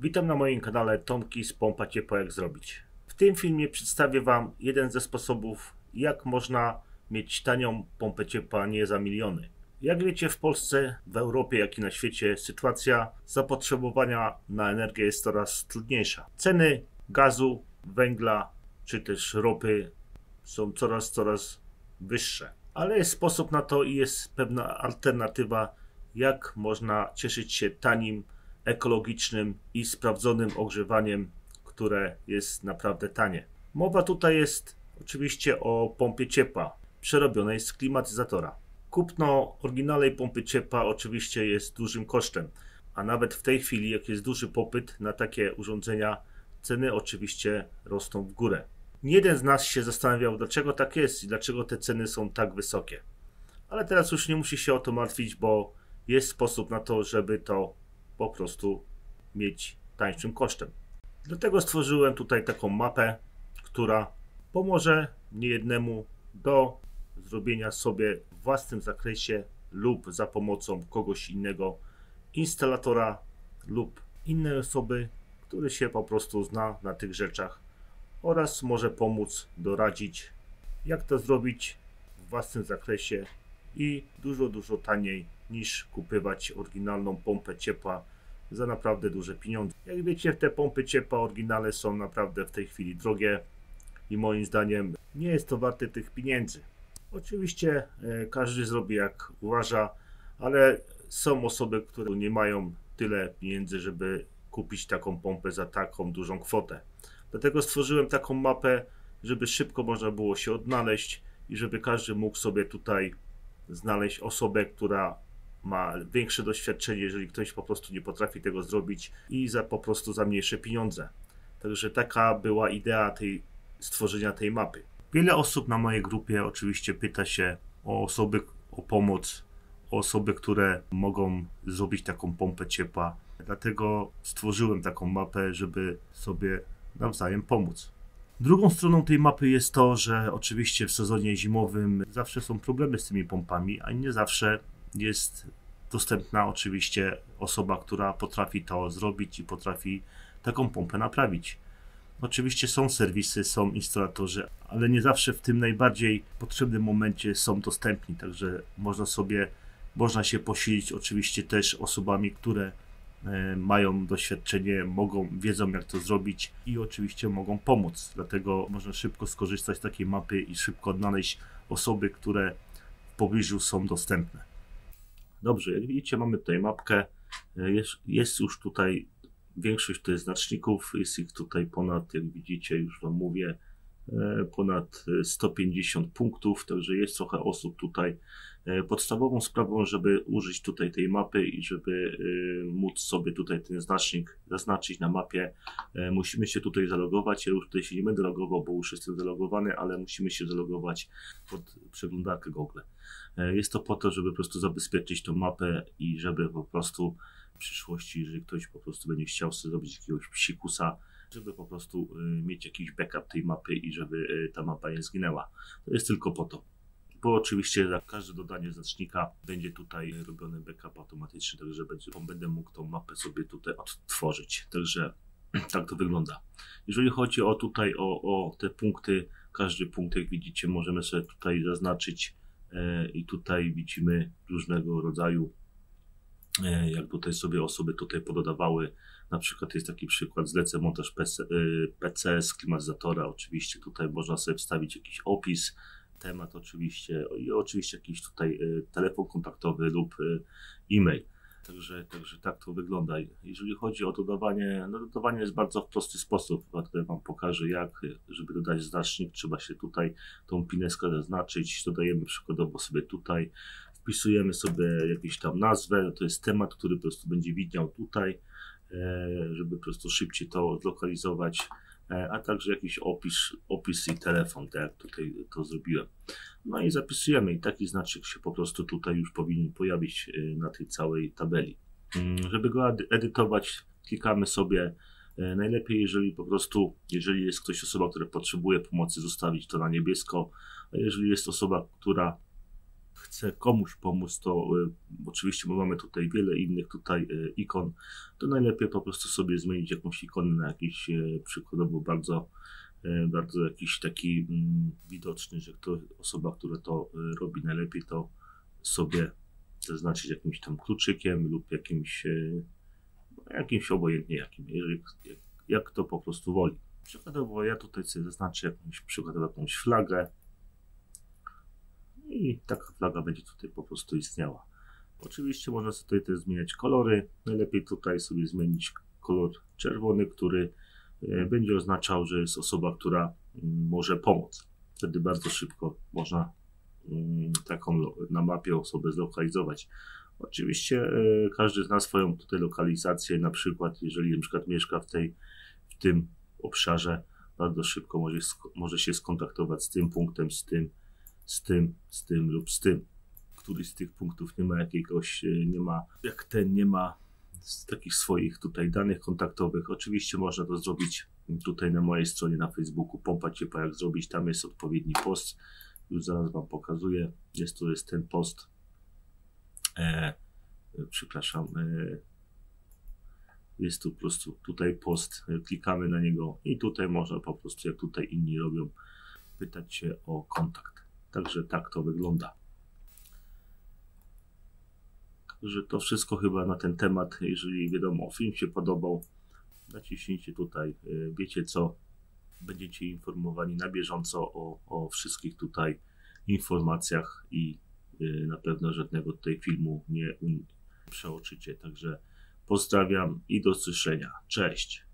Witam na moim kanale Tomki z Pompa Ciepła jak zrobić. W tym filmie przedstawię Wam jeden ze sposobów, jak można mieć tanią pompę ciepła nie za miliony. Jak wiecie, w Polsce, w Europie, jak i na świecie sytuacja zapotrzebowania na energię jest coraz trudniejsza. Ceny gazu, węgla czy też ropy są coraz wyższe. Ale jest sposób na to i jest pewna alternatywa, jak można cieszyć się tanim, ekologicznym i sprawdzonym ogrzewaniem, które jest naprawdę tanie. Mowa tutaj jest oczywiście o pompie ciepła przerobionej z klimatyzatora. Kupno oryginalnej pompy ciepła oczywiście jest dużym kosztem, a nawet w tej chwili, jak jest duży popyt na takie urządzenia, ceny oczywiście rosną w górę. Nie jeden z nas się zastanawiał, dlaczego tak jest i dlaczego te ceny są tak wysokie. Ale teraz już nie musi się o to martwić, bo jest sposób na to, żeby to po prostu mieć tańszym kosztem. Dlatego stworzyłem tutaj taką mapę, która pomoże niejednemu do zrobienia sobie w własnym zakresie lub za pomocą kogoś innego, instalatora lub innej osoby, który się po prostu zna na tych rzeczach oraz może pomóc, doradzić, jak to zrobić w własnym zakresie i dużo taniej niż kupować oryginalną pompę ciepła za naprawdę duże pieniądze. Jak wiecie, te pompy ciepła oryginalne są naprawdę w tej chwili drogie i moim zdaniem nie jest to warte tych pieniędzy. Oczywiście każdy zrobi jak uważa, ale są osoby, które nie mają tyle pieniędzy, żeby kupić taką pompę za taką dużą kwotę. Dlatego stworzyłem taką mapę, żeby szybko można było się odnaleźć i żeby każdy mógł sobie tutaj znaleźć osobę, która ma większe doświadczenie, jeżeli ktoś po prostu nie potrafi tego zrobić i po prostu za mniejsze pieniądze. Także taka była idea stworzenia tej mapy. Wiele osób na mojej grupie oczywiście pyta się o osoby, o pomoc, o osoby, które mogą zrobić taką pompę ciepła. Dlatego stworzyłem taką mapę, żeby sobie nawzajem pomóc. Drugą stroną tej mapy jest to, że oczywiście w sezonie zimowym zawsze są problemy z tymi pompami, a nie zawsze jest dostępna oczywiście osoba, która potrafi to zrobić i potrafi taką pompę naprawić. Oczywiście są serwisy, są instalatorzy, ale nie zawsze w tym najbardziej potrzebnym momencie są dostępni, także można się posilić oczywiście też osobami, które mają doświadczenie, wiedzą jak to zrobić i oczywiście mogą pomóc. Dlatego można szybko skorzystać z takiej mapy i szybko odnaleźć osoby, które w pobliżu są dostępne. Dobrze, jak widzicie, mamy tutaj mapkę. Jest już tutaj większość tutaj znaczników, jest ich tutaj ponad, jak widzicie, już Wam mówię, ponad 150 punktów, także jest trochę osób tutaj. Podstawową sprawą, żeby użyć tutaj tej mapy i żeby móc sobie tutaj ten znacznik zaznaczyć na mapie, musimy się tutaj zalogować. Ja już tutaj się nie będę logował, bo już jestem zalogowany, ale musimy się zalogować pod przeglądarkę Google. Jest to po to, żeby po prostu zabezpieczyć tą mapę i żeby po prostu w przyszłości, jeżeli ktoś po prostu będzie chciał sobie zrobić jakiegoś psikusa, żeby po prostu mieć jakiś backup tej mapy i żeby ta mapa nie zginęła. To jest tylko po to. Bo oczywiście za każde dodanie znacznika będzie tutaj robiony backup automatyczny, także będę mógł tą mapę sobie tutaj odtworzyć. Także tak to wygląda. Jeżeli chodzi o te punkty, każdy punkt, jak widzicie, możemy sobie tutaj zaznaczyć i tutaj widzimy różnego rodzaju, jak tutaj sobie osoby tutaj pododawały. Na przykład jest taki przykład, zlecę montaż PC z klimatyzatora. Oczywiście tutaj można sobie wstawić jakiś opis, temat oczywiście i oczywiście jakiś tutaj telefon kontaktowy lub e-mail. Także tak to wygląda. Jeżeli chodzi o dodawanie, no dodawanie jest bardzo w prosty sposób. Tutaj Wam pokażę jak, żeby dodać znacznik, trzeba się tutaj tą pineskę zaznaczyć, dodajemy przykładowo sobie tutaj, wpisujemy sobie jakąś tam nazwę, to jest temat, który po prostu będzie widniał tutaj, żeby po prostu szybciej to zlokalizować, a także jakiś opis i telefon, tak jak tutaj to zrobiłem. No i zapisujemy i taki znaczek się po prostu tutaj już powinien pojawić na tej całej tabeli. Żeby go edytować, klikamy sobie, najlepiej jeżeli jest osoba, która potrzebuje pomocy, zostawić to na niebiesko, a jeżeli jest osoba, która chce komuś pomóc, to oczywiście mamy tutaj wiele innych tutaj ikon, to najlepiej po prostu sobie zmienić jakąś ikonę na jakiś przykładowo bardzo jakiś taki widoczny, że osoba, która to robi najlepiej, to sobie zaznaczyć jakimś tam kluczykiem lub jakimś obojętnie jakim, jak to po prostu woli. Przykładowo ja tutaj sobie zaznaczę jakąś flagę i taka flaga będzie tutaj po prostu istniała. Oczywiście można sobie tutaj też zmieniać kolory. Najlepiej tutaj sobie zmienić kolor czerwony, który będzie oznaczał, że jest osoba, która może pomóc. Wtedy bardzo szybko można taką na mapie osobę zlokalizować. Oczywiście każdy zna swoją tutaj lokalizację, na przykład jeżeli na przykład mieszka w tym obszarze, bardzo szybko może się skontaktować z tym punktem, z tym lub z tym. Któryś z tych punktów nie ma takich swoich tutaj danych kontaktowych. Oczywiście można to zrobić tutaj na mojej stronie na Facebooku, Pompa Ciepła jak zrobić, tam jest odpowiedni post, już zaraz Wam pokazuję, jest ten post, jest tu po prostu tutaj post, klikamy na niego i tutaj można po prostu, jak tutaj inni robią, pytać się o kontakt. Także tak to wygląda. Także to wszystko chyba na ten temat. Jeżeli wiadomo, film się podobał, naciśnijcie tutaj, wiecie co, będziecie informowani na bieżąco o wszystkich tutaj informacjach i na pewno żadnego tutaj filmu nie przeoczycie. Także pozdrawiam i do usłyszenia. Cześć!